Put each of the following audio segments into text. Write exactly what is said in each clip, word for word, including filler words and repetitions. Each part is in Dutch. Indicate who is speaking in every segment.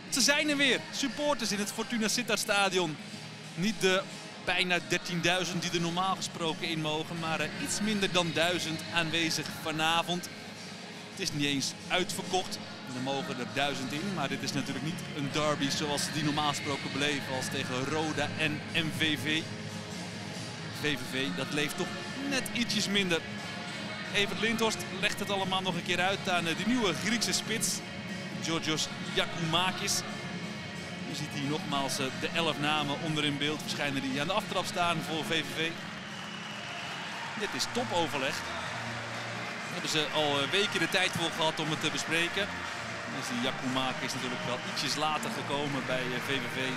Speaker 1: Ze zijn er weer, supporters in het Fortuna Sittard Stadion. Niet de bijna dertienduizend die er normaal gesproken in mogen, maar uh, iets minder dan duizend aanwezig vanavond. Het is niet eens uitverkocht. Er mogen er duizend in, maar dit is natuurlijk niet een derby zoals ze die normaal gesproken beleven als tegen Roda en M V V. V V V, dat leeft toch net ietsjes minder. Evert Lindhorst legt het allemaal nog een keer uit aan de nieuwe Griekse spits, Georgios Giakoumakis. Je ziet hier nogmaals de elf namen onder in beeld verschijnen die aan de aftrap staan voor V V V. Dit is topoverleg. Daar hebben ze al weken de tijd voor gehad om het te bespreken. Dus die Giakoumakis is natuurlijk wel ietsjes later gekomen bij V V V.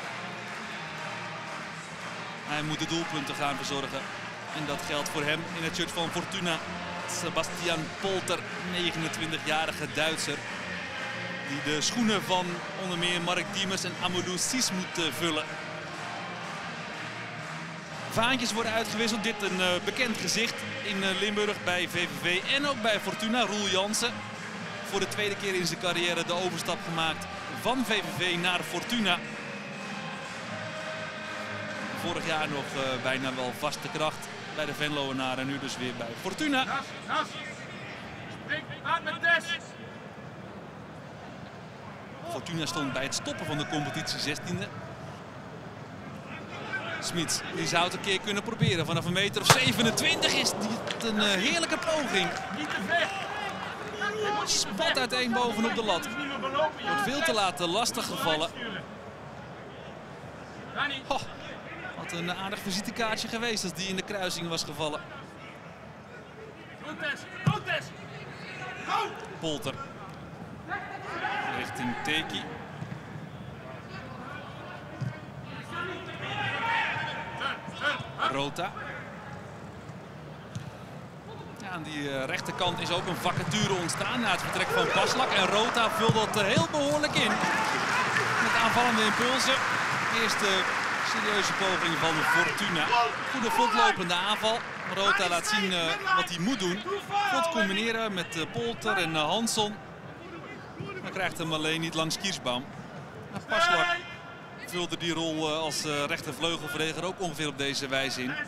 Speaker 1: Hij moet de doelpunten gaan verzorgen. En dat geldt voor hem in het shirt van Fortuna. Sebastian Polter, negenentwintigjarige Duitser. Die de schoenen van onder meer Mark Diemers en Amadou Sis moet uh, vullen. Vaantjes worden uitgewisseld. Dit een uh, bekend gezicht in uh, Limburg bij V V V en ook bij Fortuna. Roel Jansen. Voor de tweede keer in zijn carrière de overstap gemaakt van V V V naar Fortuna. Vorig jaar nog uh, bijna wel vaste kracht bij de Venloënaren. Nu dus weer bij Fortuna.
Speaker 2: Nas, Nas. Spring aan met Des.
Speaker 1: Fortuna stond bij het stoppen van de competitie zestiende. Smits, die zou het een keer kunnen proberen. Vanaf een meter of zevenentwintig is dit een uh, heerlijke poging.
Speaker 2: Niet te ver.
Speaker 1: Spat uiteen bovenop de lat. Wordt veel te laat lastig gevallen. Oh, wat een aardig visitekaartje geweest als die in de kruising was gevallen. Polter. Richting Teki. Rota. Ja, aan die uh, rechterkant is ook een vacature ontstaan na het vertrek van Paslak. En Rota vult dat uh, heel behoorlijk in. Met aanvallende impulsen. Eerste serieuze poging van Fortuna. Goede vlotlopende aanval. Rota laat zien uh, wat hij moet doen. Vlot combineren met uh, Polter en uh, Hansson. Dan krijgt hem alleen niet langs Kiersbaum. En Paslak vulde die rol uh, als uh, rechtervleugelverdediger ook ongeveer op deze wijze in.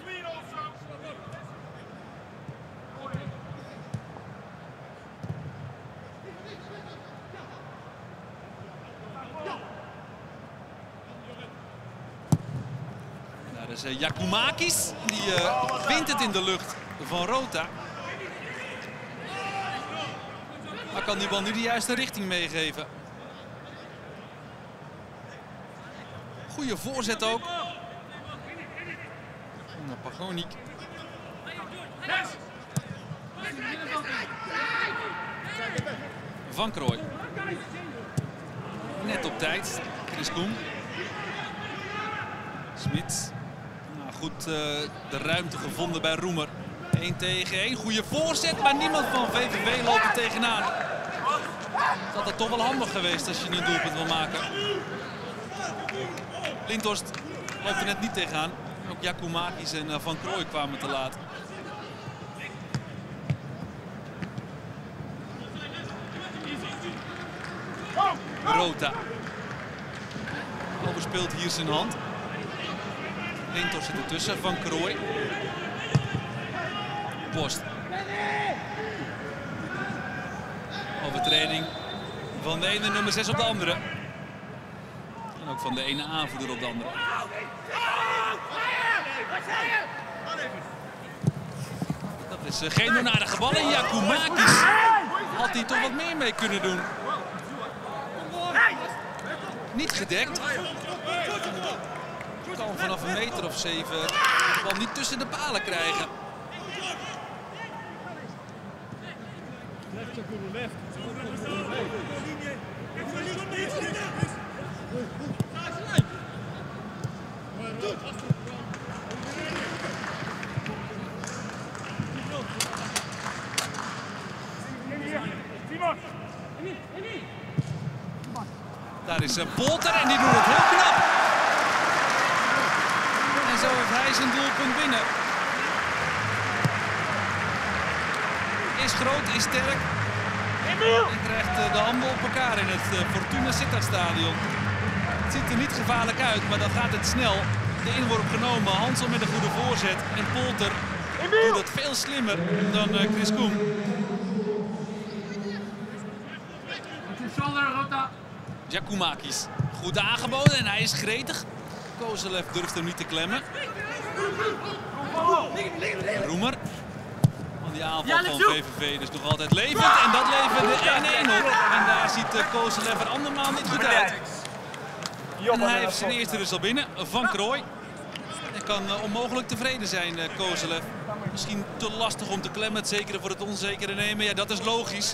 Speaker 1: Daar is uh, Giakoumakis. Die uh, wint het in de lucht van Rota. Maar kan die bal nu de juiste richting meegeven? Goede voorzet ook. Naar Pagonik. Van Krooij. Net op tijd. Chris Koen. Smits. Nou, goed uh, de ruimte gevonden bij Roemer. één tegen één. Goede voorzet, maar niemand van V V V loopt er tegenaan. Dat had toch wel handig geweest als je een doelpunt wil maken. Lindhorst loopt er net niet tegenaan. Ook Giakoumakis en uh, Van Krooij kwamen te laat. Rota. Overspeelt hier zijn hand. Lindhorst zit ertussen. Van Krooij. Post. Overtreding van de ene nummer zes op de andere. En ook van de ene aanvoerder op de andere. Dat is uh, geen onaardige bal. En Giakoumakis had hij toch wat meer mee kunnen doen. Niet gedekt. Kan vanaf een meter of zeven de bal niet tussen de palen krijgen. Daar is Polter en die doet het heel knap. En zo heeft hij zijn doelpunt binnen. Is groot, is sterk. En krijgt uh, de handen op elkaar in het uh, Fortuna Sittard stadion. Het ziet er niet gevaarlijk uit, maar dan gaat het snel. De inworp genomen, Hansel met een goede voorzet. En Polter doet het veel slimmer dan uh, Chris Koen. Giacomakis goed aangeboden en hij is gretig. Kozelev durft hem niet te klemmen. Roemer. Van die aanval van V V V dus nog altijd levend. En dat levert de één-één op. En daar ziet uh, Kozelev er andermaal niet goed uit. En hij heeft zijn eerste dus al binnen. Van Krooij. Hij kan uh, onmogelijk tevreden zijn, uh, Kozelev. Misschien te lastig om te klemmen. Het zekere voor het onzekere nemen. Ja, dat is logisch.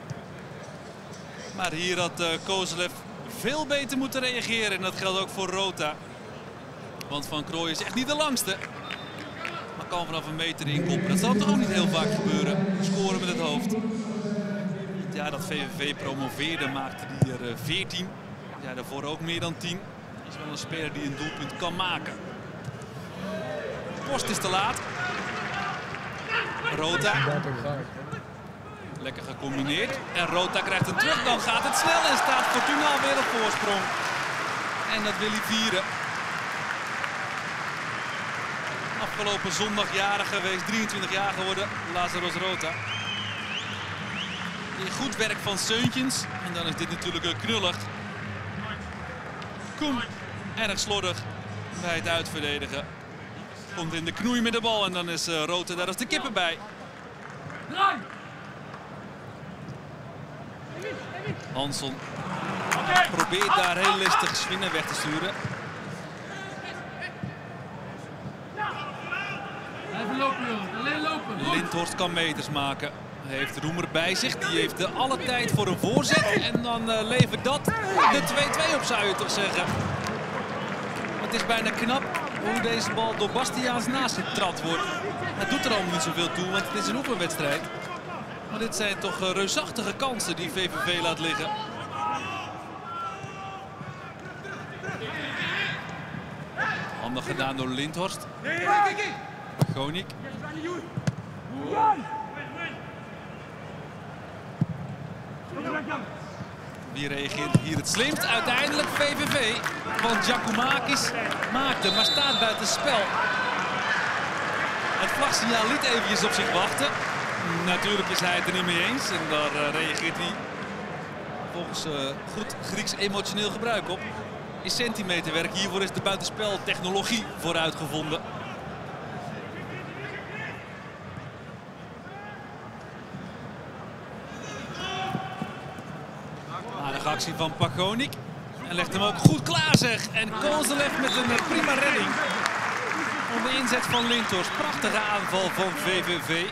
Speaker 1: Maar hier had uh, Kozelev veel beter moeten reageren. En dat geldt ook voor Rota. Want Van Krooij is echt niet de langste. Maar kan vanaf een meter inkoppen. Dat zal toch ook niet heel vaak gebeuren. Scoren met het hoofd. Ja, dat V V V promoveerde maakte die er uh, veertien. Ja, daarvoor ook meer dan tien. Dat is wel een speler die een doelpunt kan maken. Post is te laat. Rota. Lekker gecombineerd. En Rota krijgt hem terug. Dan gaat het snel en staat Fortuna alweer op voorsprong. En dat wil hij vieren. Afgelopen zondag jarig geweest. drieëntwintig jaar geworden. Lazaros Rota. Goed werk van Seuntjens. En dan is dit natuurlijk een knullig. Koen erg slordig bij het uitverdedigen. Komt in de knoei met de bal en dan is uh, Rota daar als de kippen bij. Hansson probeert daar heel listig Swinnen weg te sturen.
Speaker 3: Even lopen, jongen. Alleen lopen.
Speaker 1: Lindhorst kan meters maken. Hij heeft Roemer bij zich. Die heeft uh, alle tijd voor een voorzet. En dan uh, levert dat de twee-twee op, zou je toch zeggen. Het is bijna knap hoe deze bal door Bastiaans naast getrapt wordt. Het doet er allemaal niet zoveel toe, want het is een oefenwedstrijd. Maar dit zijn toch uh, reusachtige kansen die V V V laat liggen. Handig gedaan door Lindhorst. Gonik. Wie reageert hier het slimst? Uiteindelijk V V V. Want Giacomakis maakte, maar staat buiten spel. Het vlagsignaal liet eventjes op zich wachten. Natuurlijk is hij het er niet mee eens. En daar uh, reageert hij volgens uh, goed Grieks emotioneel gebruik op. Is centimeterwerk. Hiervoor is de buitenspeltechnologie voor uitgevonden. Aardige actie van Pagonik. En legt hem ook goed klaar, zeg. En Kozelev met een prima redding. Om de inzet van Lindhorst. Prachtige aanval van V V V.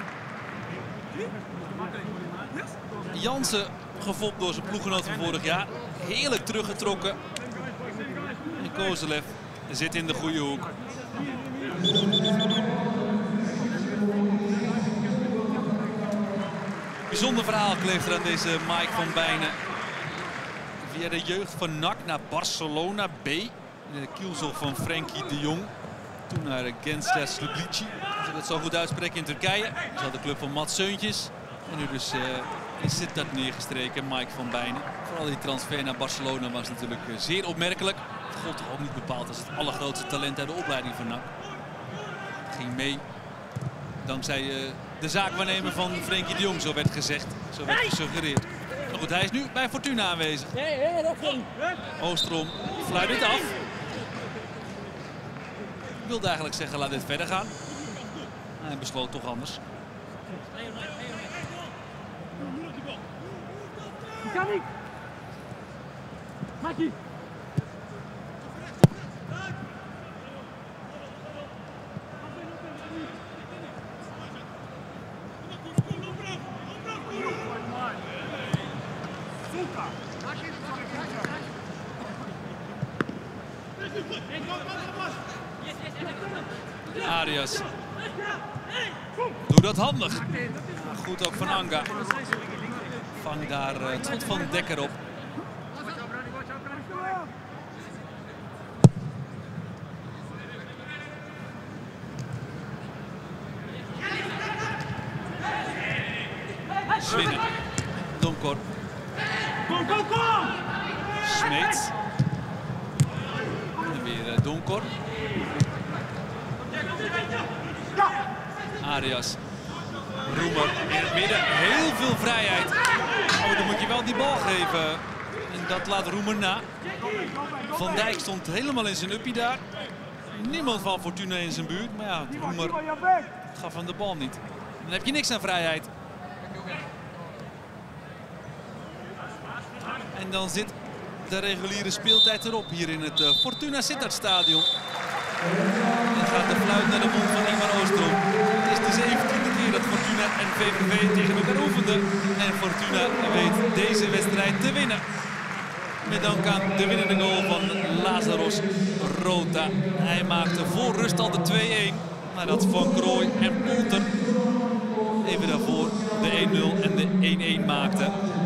Speaker 1: Jansen gefopt door zijn ploeggenoot van vorig jaar. Heerlijk teruggetrokken. En Kozelev zit in de goede hoek. Bijzonder verhaal kleeft er aan deze Mike van Bijnen. Via de jeugd van N A C naar Barcelona B. In de kielzog van Frenkie de Jong. Toen naar Gençler Slubici. Als ik het zo goed uitspreek, in Turkije. Dat is de club van Mats Seuntjes. En nu dus uh, in Sittard neergestreken, Mike van Bijnen. Vooral die transfer naar Barcelona was natuurlijk uh, zeer opmerkelijk. Het gold toch ook niet bepaald als het allergrootste talent uit de opleiding van N A C. Het ging mee dankzij uh, de zaakwaarnemer van Frenkie de Jong, zo werd gezegd. Zo werd gesuggereerd. Maar goed, hij is nu bij Fortuna aanwezig. Oostrom fluit dit af. Ik wilde eigenlijk zeggen, laat dit verder gaan. Hij besloot toch anders.
Speaker 3: Maki.
Speaker 1: Arias. Doe dat handig. Goed ook van Anga. Vang daar uh, het schot van Dekker op. Swinnen. Door Donkor.
Speaker 2: Kom, kom, kom!
Speaker 1: Smeets. En weer uh, Donkor. Arias. Roemer in het midden. Heel veel vrijheid. Oh, dan moet je wel die bal geven. En dat laat Roemer na. Van Dijk stond helemaal in zijn uppie daar. Niemand van Fortuna in zijn buurt. Maar ja, Roemer gaf hem de bal niet. Dan heb je niks aan vrijheid. En dan zit de reguliere speeltijd erop hier in het uh, Fortuna Sittard Stadion. Dan gaat de fluit naar de mond van Ingmar Oostrom. Het is de zeventiende keer dat Fortuna en V V V tegen elkaar oefenden. En Fortuna weet deze wedstrijd te winnen. Met dank aan de winnende goal van Lazaros Rota. Hij maakte voor rust al de twee-een. Nadat Van Krooij en Polter even daarvoor de één nul en de één-een maakten.